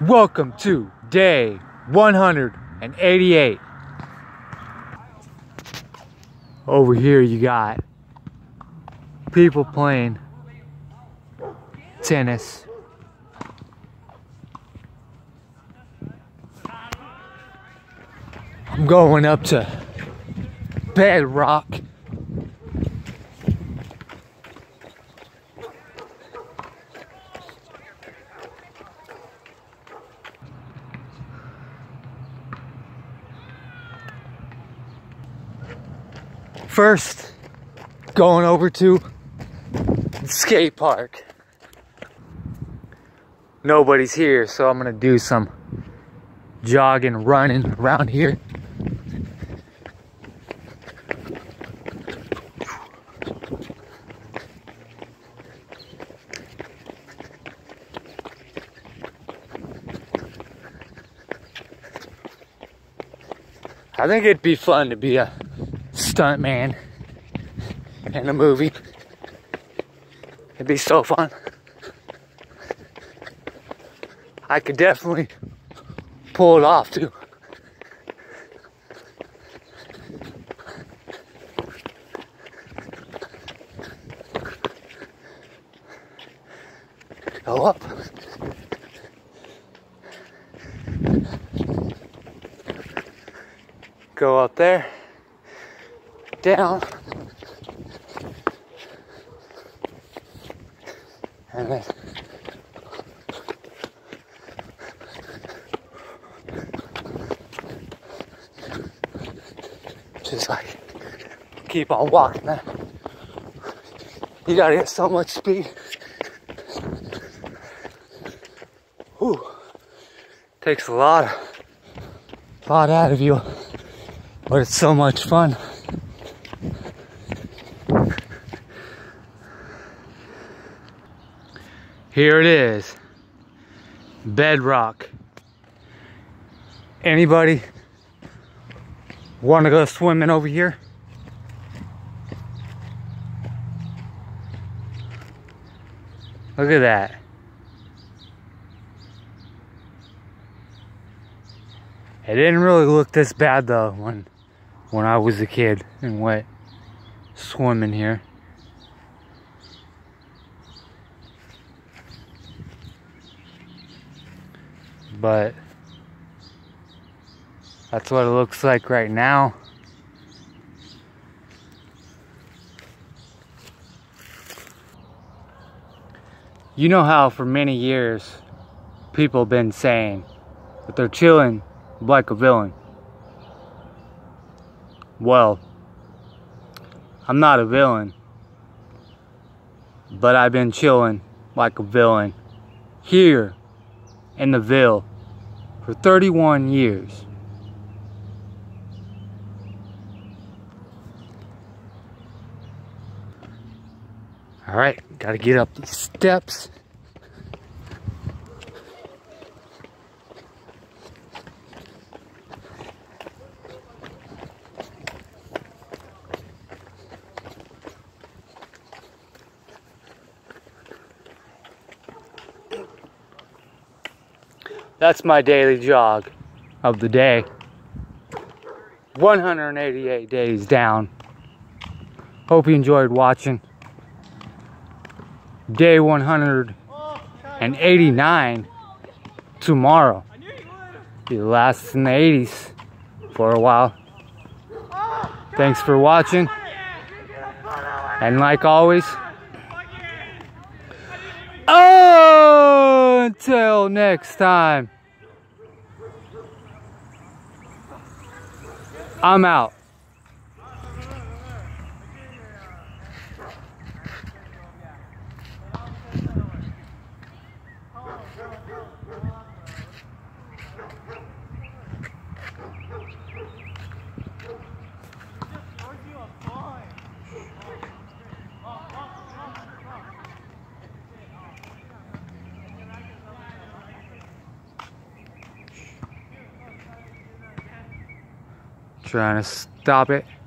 Welcome to day 188. Over here you got people playing tennis. I'm going up to Bedrock. First, going over to the skate park. Nobody's here, so I'm gonna do some jogging, running around here. I think it'd be fun to be a stuntman in a movie. It'd be so fun. I could definitely pull it off too. Go up. Go up there. Down. And then just like keep on walking, man. You gotta get so much speed. Whew. Takes a lot out of you, but it's so much fun. Here it is, Bedrock. Anybody want to go swimming over here? Look at that. It didn't really look this bad though when I was a kid and went swimming here. But that's what it looks like right now. You know how for many years people have been saying that they're chilling like a villain. Well, I'm not a villain, but I've been chilling like a villain here in the Ville for 31 years. All right, gotta get up these steps. That's my daily jog of the day. 188 days down. Hope you enjoyed watching. Day 189 tomorrow. Be the last in the 80s for a while. Thanks for watching. And like always, until next time, I'm out. Trying to stop it.